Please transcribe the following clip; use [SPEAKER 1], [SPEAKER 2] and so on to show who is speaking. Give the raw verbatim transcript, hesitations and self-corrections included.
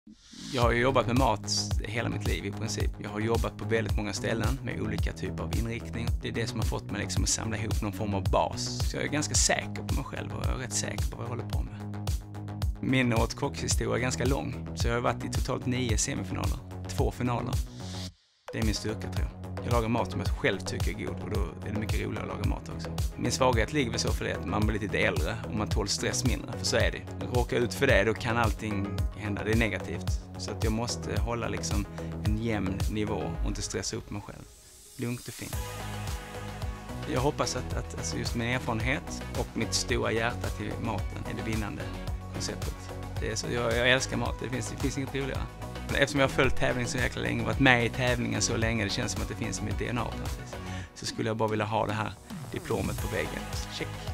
[SPEAKER 1] Jag har ju jobbat med mat hela mitt liv i princip. Jag har jobbat på väldigt många ställen med olika typer av inriktning. Det är det som har fått mig liksom att samla ihop någon form av bas. Så jag är ganska säker på mig själv och jag är rätt säker på vad jag håller på med. Min åt kockshistoria är ganska lång, så jag har varit i totalt nio semifinaler, två finaler. Det är min styrka, tror jag. Jag lagar mat som jag själv tycker är god och då är det mycket roligare att laga mat också. Min svaghet ligger väl så för det att man blir lite äldre och man tål stress mindre, för så är det. Råkar ut för det, då kan allting hända, det är negativt. Så att jag måste hålla liksom en jämn nivå och inte stressa upp mig själv. Lugnt och fint. Jag hoppas att, att alltså just min erfarenhet och mitt stora hjärta till maten är det vinnande konceptet. Det är så, jag, jag älskar mat, det finns, det finns inget roligare. Eftersom jag har följt tävling så jäkla länge, varit med i tävlingen så länge, det känns som att det finns i mitt D N A på något vis, så skulle jag bara vilja ha det här diplomet på väggen. Check!